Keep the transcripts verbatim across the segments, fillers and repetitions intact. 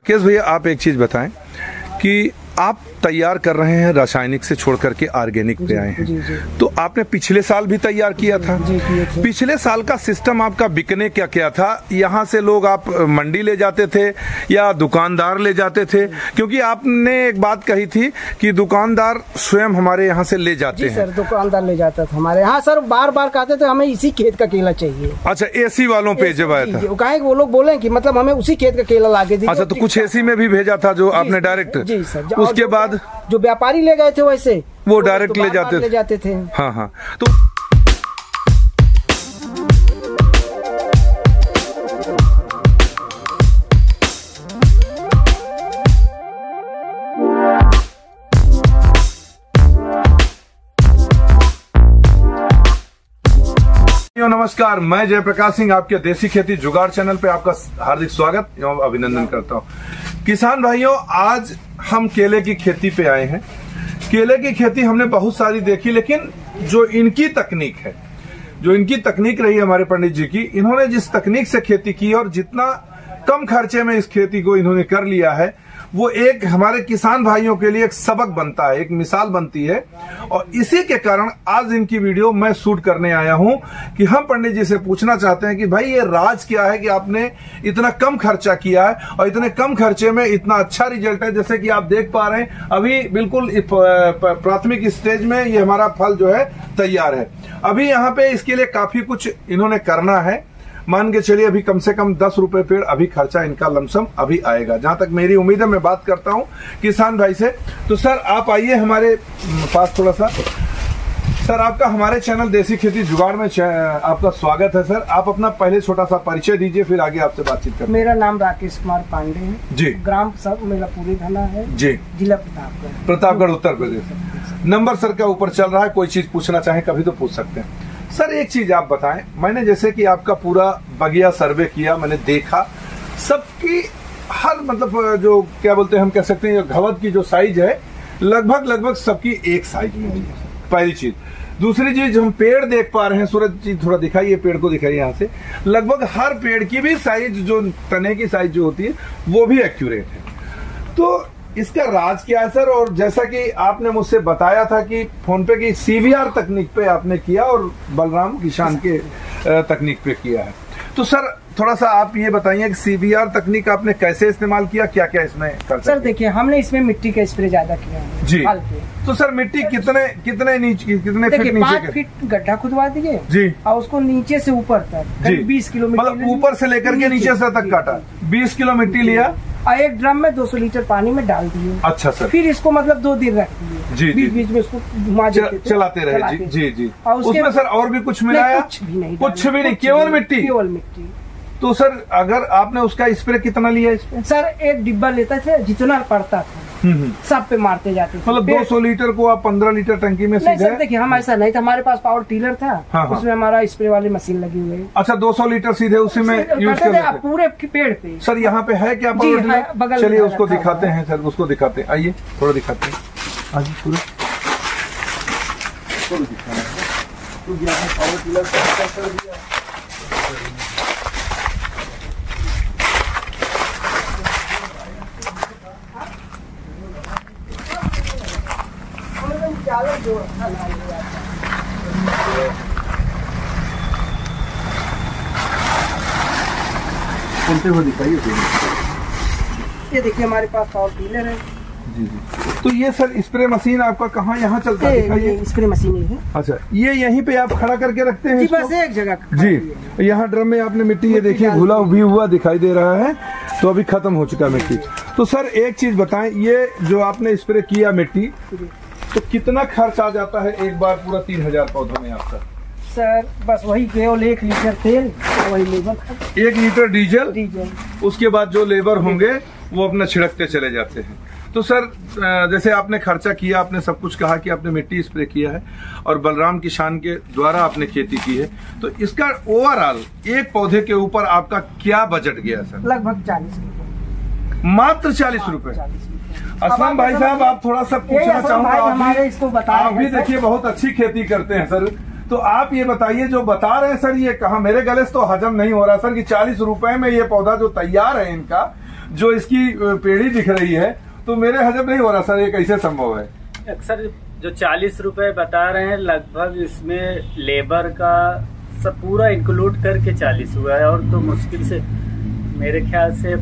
राकेश भैया, आप एक चीज बताएं कि आप तैयार कर रहे हैं रासायनिक से छोड़ करके ऑर्गेनिक पे आए हैं, जी, जी। तो आपने पिछले साल भी तैयार किया था, जी, किए थे। पिछले साल का सिस्टम आपका बिकने क्या क्या था? यहाँ से लोग आप मंडी ले जाते थे या दुकानदार ले जाते थे? क्योंकि आपने एक बात कही थी कि दुकानदार स्वयं हमारे यहाँ से ले जाते हैं। सर, दुकानदार ले जाता था हमारे यहाँ। सर बार बार कहते थे हमें इसी खेत का केला चाहिए। अच्छा, एसी वालों पे जब आया था, कहा वो लोग बोले कि मतलब हमें उसी खेत का केला ला के दीजिए। अच्छा, तो कुछ एसी में भी भेजा था जो आपने डायरेक्ट? जी सर। उसके बाद जो व्यापारी ले गए थे वैसे वो डायरेक्ट ले जाते ले जाते थे। हाँ हाँ। तो नमस्कार, मैं जयप्रकाश सिंह आपके देसी खेती जुगाड़ चैनल पे आपका हार्दिक स्वागत एवं अभिनंदन करता हूं। किसान भाइयों, आज हम केले की खेती पे आए हैं। केले की खेती हमने बहुत सारी देखी, लेकिन जो इनकी तकनीक है, जो इनकी तकनीक रही हमारे पंडित जी की, इन्होंने जिस तकनीक से खेती की और जितना कम खर्चे में इस खेती को इन्होंने कर लिया है, वो एक हमारे किसान भाइयों के लिए एक सबक बनता है, एक मिसाल बनती है। और इसी के कारण आज इनकी वीडियो मैं शूट करने आया हूं कि हम पंडित जी से पूछना चाहते हैं कि भाई ये राज क्या है कि आपने इतना कम खर्चा किया है और इतने कम खर्चे में इतना अच्छा रिजल्ट है। जैसे कि आप देख पा रहे हैं, अभी बिल्कुल प्राथमिक स्टेज में ये हमारा फल जो है तैयार है। अभी यहाँ पे इसके लिए काफी कुछ इन्होंने करना है। मान के चलिए अभी कम से कम दस रुपए पेड़ अभी खर्चा इनका लमसम अभी आएगा, जहां तक मेरी उम्मीद है। मैं बात करता हूं किसान भाई से। तो सर आप आइए हमारे पास थोड़ा सा। सर आपका हमारे चैनल देसी खेती जुगाड़ में आपका स्वागत है। सर आप अपना पहले छोटा सा परिचय दीजिए, फिर आगे आपसे बातचीत करें। मेरा नाम राकेश कुमार पांडे है जी। ग्राम सब मेरा पूरी थाना है जी, जिला प्रतापगढ़, प्रतापगढ़ उत्तर प्रदेश। नंबर सर का ऊपर चल रहा है, कोई चीज पूछना चाहे कभी तो पूछ सकते हैं। सर एक चीज आप बताएं, मैंने जैसे कि आपका पूरा बगिया सर्वे किया, मैंने देखा सबकी हर मतलब जो क्या बोलते हैं हम कह सकते हैं घवद की जो साइज है लगभग लगभग सबकी एक साइज में है, पहली चीज। दूसरी चीज हम पेड़ देख पा रहे हैं, सूरज जी थोड़ा दिखाइए, पेड़ को दिखाइए यहाँ से, लगभग हर पेड़ की भी साइज जो तने की साइज जो होती है वो भी एक्यूरेट है। तो इसका राज क्या है सर? और जैसा कि आपने मुझसे बताया था कि फोन पे की सीवीआर तकनीक पे आपने किया और बलराम किसान के तकनीक पे किया है, तो सर थोड़ा सा आप ये बताइए कि सीवीआर तकनीक आपने कैसे इस्तेमाल किया, क्या क्या इसमें कर? सर देखिए, हमने इसमें मिट्टी का स्प्रे ज्यादा किया है जी। तो सर मिट्टी कितने कितने नीचे कितने फीट नीचे? पाँच फीट गड्ढा खुदवा दीजिए जी, और उसको नीचे से ऊपर तक बीस किलो मतलब ऊपर से लेकर के नीचे से तक काटा, बीस किलो मिट्टी लिया और एक ड्रम में दो सौ लीटर पानी में डाल दिए। अच्छा सर। फिर इसको मतलब दो दिन रख दिए, बीच बीच में इसको घुमा देते थे, चलाते रहे जी जी जी। और उसमें सर और भी कुछ मिलाया? कुछ भी नहीं, कुछ भी नहीं, केवल मिट्टी, केवल मिट्टी। तो सर अगर आपने उसका स्प्रे कितना लिया इस पे? सर एक डिब्बा लेते थे, जितना पड़ता था सब पे मारते जाते थे। मतलब दो सौ लीटर को आप पंद्रह लीटर टंकी में सीधे? सर देखिए, हम ऐसा नहीं था, हमारे पास पावर टीलर था। हाँ हाँ। उसमें हमारा स्प्रे वाली मशीन लगी हुई है। अच्छा, दो सौ लीटर सीधे उसी में यूज करते थे पूरे पेड़ पे? सर यहाँ पे है क्या पावर टीलर? चलिए उसको दिखाते हैं सर, उसको दिखाते हैं, आइए थोड़ा दिखाते हैं। आइए पूरा पावर टीलर हुए दिखाइए। ये देखिए हमारे पास पावर टीलर है जी जी। तो ये सर स्प्रे मशीन आपका कहाँ यहाँ चलता है? दिखाइए। स्प्रे मशीन है। अच्छा, ये यहीं पे आप खड़ा करके रखते हैं? जी, बस एक जगह जी। यहाँ ड्रम में आपने मिट्टी, ये देखिए घुला भी हुआ दिखाई दे रहा है, तो अभी खत्म हो चुका मिट्टी। तो सर एक चीज बताएं, ये जो आपने स्प्रे किया मिट्टी, तो कितना खर्च आ जाता है एक बार पूरा तीन हजार पौधों में आपका? सर बस वही केवल एक लीटर तेल, वही लेबर, एक लीटर डीजल, डीजल, उसके बाद जो लेबर होंगे वो अपना छिड़कते चले जाते हैं। तो सर जैसे आपने खर्चा किया, आपने सब कुछ कहा कि आपने मिट्टी स्प्रे किया है और बलराम किसान के द्वारा आपने खेती की है, तो इसका ओवरऑल एक पौधे के ऊपर आपका क्या बजट गया सर? लगभग चालीस रुपए, मात्र चालीस रुपए। असलम भाई साहब, आप थोड़ा सा पूछना चाहूंगा, आप भी देखिए बहुत अच्छी खेती करते हैं सर, तो आप ये बताइए जो बता रहे हैं सर, ये कहा मेरे गले से तो हजम नहीं हो रहा सर कि चालीस रुपए में ये पौधा जो तैयार है इनका, जो इसकी पेड़ी दिख रही है, तो मेरे हजम नहीं हो रहा सर, ये कैसे संभव है? अक्सर जो चालीस रुपए बता रहे हैं, लगभग इसमें लेबर का सब पूरा इंक्लूड करके चालीस हुआ है, और तो मुश्किल से मेरे ख्याल से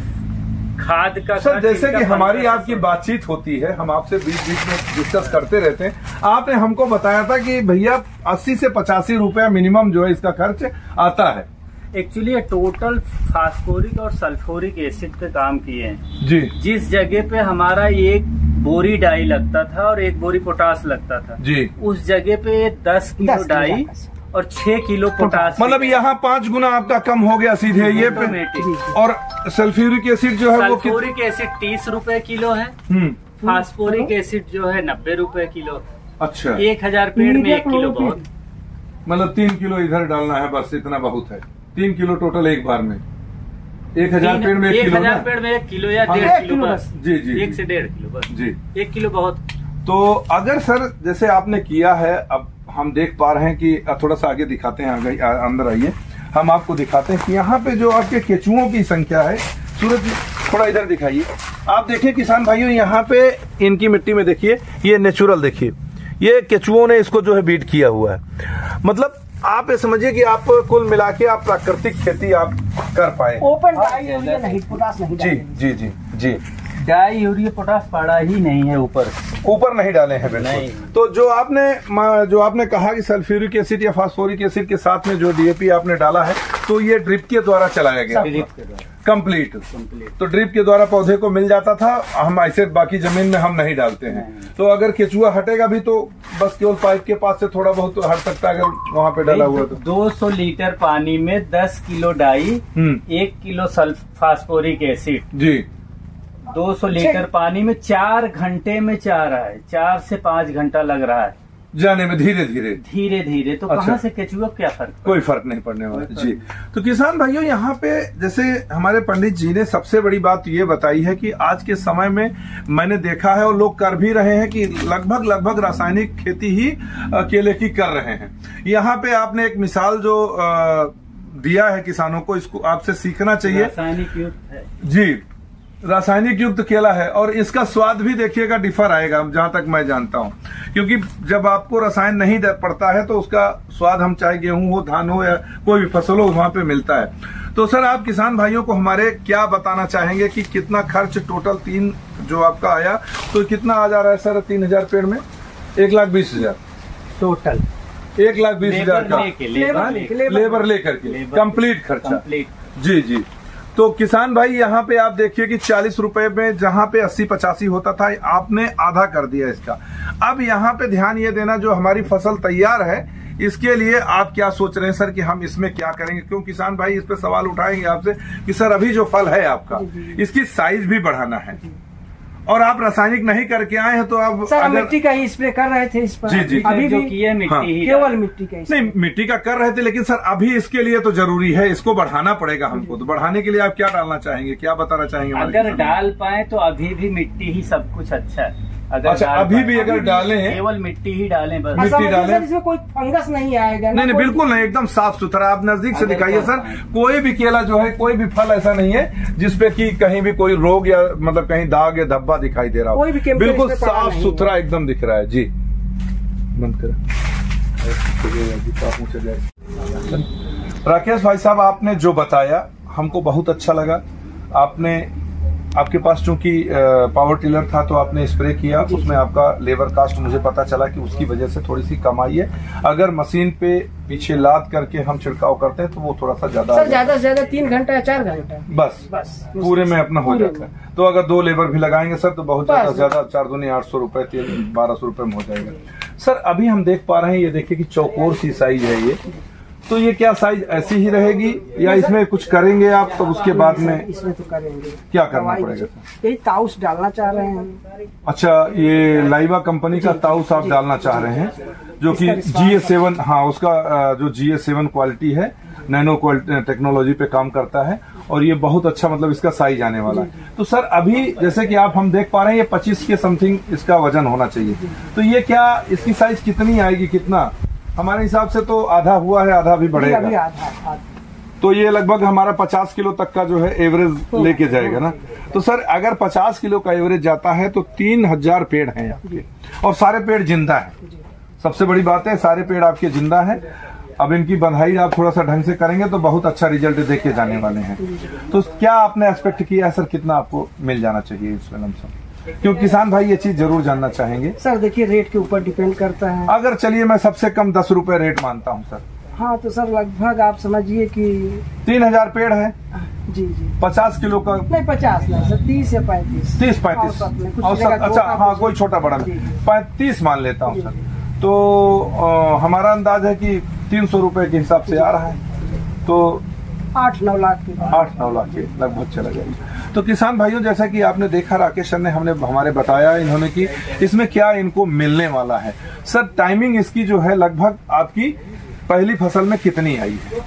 खाद का सर, जैसे कि हमारी आपकी बातचीत होती है, हम आपसे बीच बीच में डिस्कस करते रहते हैं, आपने हमको बताया था कि भैया अस्सी से पचासी रुपया मिनिमम जो है इसका खर्च आता है। एक्चुअली ये टोटल फास्फोरिक और सल्फ्यूरिक एसिड पे काम किए हैं जी। जिस जगह पे हमारा एक बोरी डाई लगता था और एक बोरी पोटास लगता था जी, उस जगह पे दस किलो डाई और छह किलो पोटास, मतलब यहाँ पांच गुना आपका कम हो गया सीधे ये पे। और सल्फ्यूरिक एसिड जो है वो सल्फ्यूरिक एसिड तीस रुपए किलो है, फास्फोरिक एसिड जो है नब्बे रुपए किलो। अच्छा, एक हजार पेड़ में एक किलो बहुत, मतलब तीन किलो इधर डालना है, बस इतना बहुत है। तीन किलो टोटल एक बार में, एक हजार पेड़ में एक किलो, एक हजार पेड़ में एक किलो या डेढ़ किलो बस। जी जी, एक से डेढ़ किलो बस जी, एक किलो बहुत। तो अगर सर जैसे आपने किया है, अब हम देख पा रहे हैं कि थोड़ा सा आगे दिखाते हैं, आगे अंदर आइए, हम आपको दिखाते हैं कि यहाँ पे जो आपके केचुओं की संख्या है, सूरज थोड़ा इधर दिखाइए, आप देखिए किसान भाइयों, यहाँ पे इनकी मिट्टी में देखिए, ये नेचुरल देखिए, ये केचुओं ने इसको जो है बीट किया हुआ है। मतलब आप ये समझिए कि आप कुल मिला के आप प्राकृतिक खेती आप कर पाए। ओपन डाई यूरिया नहीं, पोटास नहीं। जी जी जी जी, डाई यूरिया पोटास पड़ा ही नहीं है, ऊपर ऊपर नहीं डाले हैं बिल्कुल। तो जो आपने जो आपने कहा कि सल्फ्यूरिक एसिड या फास्फोरिक एसिड के साथ में जो डीएपी आपने डाला है, तो ये ड्रिप के द्वारा चलाया गया कंप्लीट। तो ड्रिप के द्वारा पौधे को मिल जाता था, हम ऐसे बाकी जमीन में हम नहीं डालते हैं। तो अगर केचुआ हटेगा भी तो बस केवल पाइप के पास से थोड़ा बहुत तो हट सकता है, अगर वहाँ पे डाला हुआ तो। दो सौ लीटर पानी में दस किलो डाई, एक किलो सल्फ फास्फोरिक एसिड जी, दो सौ लीटर पानी में चार घंटे में चाह रहा है, चार से पाँच घंटा लग रहा है जाने में, धीरे धीरे धीरे धीरे। तो अच्छा, कहाँ से केचुआ क्या फर्क? कोई फर्क नहीं पड़ने वाला जी। तो किसान भाइयों, यहाँ पे जैसे हमारे पंडित जी ने सबसे बड़ी बात ये बताई है कि आज के समय में मैंने देखा है और लोग कर भी रहे हैं कि लगभग लगभग रासायनिक खेती ही केले की कर रहे हैं। यहाँ पे आपने एक मिसाल जो दिया है किसानों को, इसको आपसे सीखना चाहिए। रासायनिक युक्त है जी, रासायनिक युक्त केला है, और इसका स्वाद भी देखिएगा डिफर आएगा, जहां तक मैं जानता हूं, क्योंकि जब आपको रसायन नहीं पड़ता है तो उसका स्वाद, हम चाहे गेहूं हो, धान हो या कोई भी फसल हो, वहां पे मिलता है। तो सर, आप किसान भाइयों को हमारे क्या बताना चाहेंगे कि कितना खर्च टोटल तीन जो आपका आया, तो कितना आ जा रहा है सर तीन हजार पेड़ में? एक लाख बीस हजार टोटल, एक लाख बीस हजार का लेबर लेकर के कंप्लीट खर्चा। जी जी। तो किसान भाई, यहाँ पे आप देखिए कि चालीस रुपए में जहाँ पे अस्सी पचासी होता था, आपने आधा कर दिया इसका। अब यहाँ पे ध्यान ये देना, जो हमारी फसल तैयार है, इसके लिए आप क्या सोच रहे हैं सर कि हम इसमें क्या करेंगे? क्यों किसान भाई इस पे सवाल उठाएंगे आपसे कि सर अभी जो फल है आपका, इसकी साइज भी बढ़ाना है, और आप रासायनिक नहीं करके आए हैं, तो आप सर अगर... मिट्टी का ही स्प्रे कर रहे थे इस पर। जी जी, अभी भी किया मिट्टी हाँ, ही केवल मिट्टी का नहीं, मिट्टी का कर रहे थे, लेकिन सर अभी इसके लिए तो जरूरी है, इसको बढ़ाना पड़ेगा हमको। तो बढ़ाने के लिए आप क्या डालना चाहेंगे, क्या बताना चाहेंगे? अगर डाल पाए तो अभी भी मिट्टी ही सब कुछ अच्छा है। अगर अच्छा, अभी भी अगर डालें हैं, केवल मिट्टी ही डालें बस, मिट्टी डालें, इसमें कोई फंगस नहीं आएगा। नहीं नहीं, बिल्कुल नहीं, एकदम साफ सुथरा। आप नजदीक से दिखाइए सर, कोई भी केला जो है, कोई भी फल ऐसा नहीं है जिसपे कि कहीं भी कोई रोग या मतलब कहीं दाग या धब्बा दिखाई दे रहा हो, बिल्कुल साफ सुथरा एकदम दिख रहा है जी। बंद करें राकेश भाई साहब, आपने जो बताया हमको बहुत अच्छा लगा। आपने आपके पास चूंकि पावर टिलर था तो आपने स्प्रे किया, उसमें आपका लेबर कास्ट मुझे पता चला कि उसकी वजह से थोड़ी सी कम आई है। अगर मशीन पे पीछे लाद करके हम छिड़काव करते हैं तो वो थोड़ा सा ज्यादा ज्यादा से ज्यादा तीन घंटा या चार घंटा बस बस पूरे में अपना हो जाता है। तो अगर दो लेबर भी लगाएंगे सर तो बहुत ज्यादा ज्यादा चार दूनी आठ सौ रुपए तीन बारह सौ रुपए में हो जाएगा। सर अभी हम देख पा रहे हैं, ये देखिए कि चौकोर सी साइज है ये, तो ये क्या साइज ऐसी ही रहेगी या इसमें कुछ करेंगे आप? तो उसके बाद में इसमें तो करेंगे, क्या करना पड़ेगा? यही ताउस डालना चाह रहे हैं। अच्छा, ये लाइबा कंपनी का ताउस आप डालना चाह रहे हैं, जो कि जी ए सेवन, हाँ उसका जो जी ए सेवन क्वालिटी है, नैनो टेक्नोलॉजी पे काम करता है, और ये बहुत अच्छा मतलब इसका साइज आने वाला है। तो सर अभी जैसे कि आप हम देख पा रहे हैं, ये पच्चीस के समथिंग इसका वजन होना चाहिए, तो ये क्या इसकी साइज कितनी आएगी? कितना हमारे हिसाब से तो आधा हुआ है, आधा भी बढ़ेगा, आधा, आधा। तो ये लगभग हमारा पचास किलो तक का जो है एवरेज लेके जाएगा ना। तो सर अगर पचास किलो का एवरेज जाता है तो तीन हजार पेड़ हैं आपके, और सारे पेड़ जिंदा है। सबसे बड़ी बात है सारे पेड़ आपके जिंदा है। अब इनकी बंधाई आप थोड़ा सा ढंग से करेंगे तो बहुत अच्छा रिजल्ट देख के जाने वाले हैं। तो क्या आपने एक्सपेक्ट किया है सर, कितना आपको मिल जाना चाहिए इस फिल्म से, क्योंकि किसान भाई ये चीज जरूर जानना चाहेंगे। सर देखिए रेट के ऊपर डिपेंड करता है। अगर चलिए मैं सबसे कम दस रुपए रेट मानता हूँ सर। हाँ तो सर लगभग आप समझिए कि तीन हजार पेड़ है जी जी पचास किलो का, नहीं पचास नहीं सर, तीस या पैंतीस तीस पैंतीस औसत। अच्छा हाँ कोई छोटा बड़ा पैंतीस मान लेता हूँ सर। तो आ, हमारा अंदाज है कि तीन सौ रुपए के हिसाब से आ रहा है, तो आठ नौ लाख के आठ नौ लाख के लगभग चला जाएगा। तो किसान भाइयों जैसा कि आपने देखा राकेश सर ने हमने हमारे बताया इन्होंने कि इसमें क्या इनको मिलने वाला है। सर टाइमिंग इसकी जो है लगभग आपकी पहली फसल में कितनी आई है,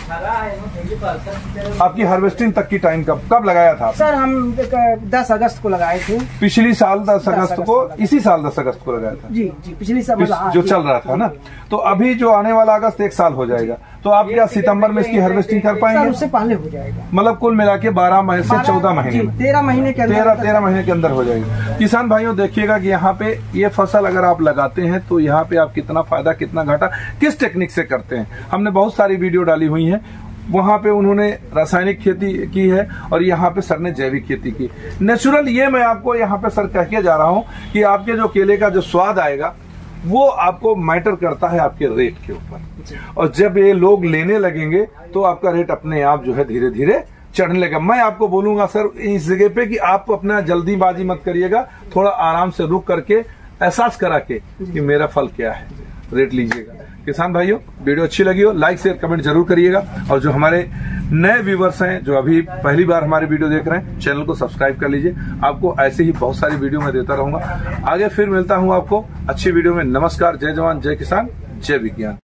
आपकी हार्वेस्टिंग तक की टाइम कब कब लगाया था? सर हम दस अगस्त को लगाए थे पिछली साल दस अगस्त को, इसी साल दस अगस्त को लगाया था जी जी पिछली साल जो चल रहा था ना। तो अभी जो आने वाला अगस्त एक साल हो जाएगा, तो आप क्या सितंबर में इसकी हार्वेस्टिंग कर पाएंगे? उससे पहले हो जाएगा, मतलब कुल मिला के बारह महीने से चौदह महीने में तेरह महीने के तेरह तेरह महीने के अंदर हो जाएगी। किसान भाइयों देखिएगा कि यहाँ पे ये फसल अगर आप लगाते हैं तो यहाँ पे आप कितना फायदा कितना घाटा किस टेक्निक से करते हैं। हमने बहुत सारी वीडियो डाली हुई है, वहां पे उन्होंने रासायनिक खेती की है और यहाँ पे सर ने जैविक खेती की। नेचुरल ये मैं आपको यहाँ पे सर कह के जा रहा हूँ कि आपके जो केले का जो स्वाद आएगा वो आपको मैटर करता है आपके रेट के ऊपर, और जब ये लोग लेने लगेंगे तो आपका रेट अपने आप जो है धीरे धीरे चढ़ने लगेगा। मैं आपको बोलूंगा सर इस जगह पे कि आप अपना जल्दीबाजी मत करिएगा, थोड़ा आराम से रुक करके एहसास करा के कि मेरा फल क्या है, रेट लीजिएगा। किसान भाइयों वीडियो अच्छी लगी हो लाइक शेयर कमेंट जरूर करिएगा, और जो हमारे नए व्यूवर्स हैं जो अभी पहली बार हमारे वीडियो देख रहे हैं चैनल को सब्सक्राइब कर लीजिए। आपको ऐसे ही बहुत सारी वीडियो मैं देता रहूंगा। आगे फिर मिलता हूं आपको अच्छी वीडियो में। नमस्कार, जय जवान जय किसान जय विज्ञान।